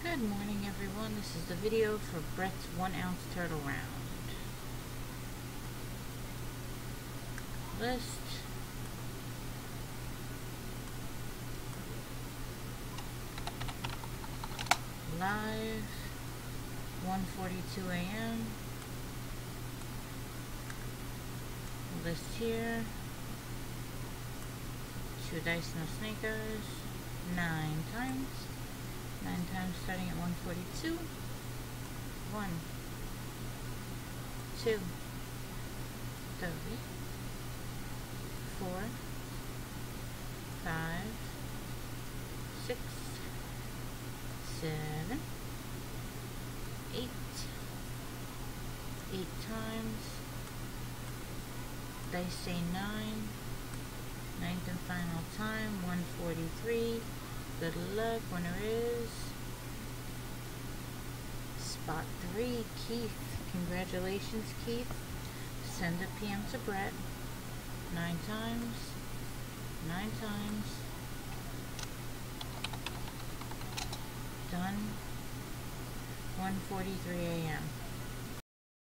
Good morning, everyone. This is the video for Brett's 1 ounce turtle round. List. Live. 1:42 a.m. List here. 2 dice, no snake eyes. 9 times. 9 times starting at 142. 1, 2, 3, 4, 5, 6, 7, 8. 8 times. Dice say 9. 9th and final time, 143. Good luck. Winner is spot 3, Keith. Congratulations, Keith. Send a PM to Brett. 9 times. 9 times. Done. 1:43 a.m.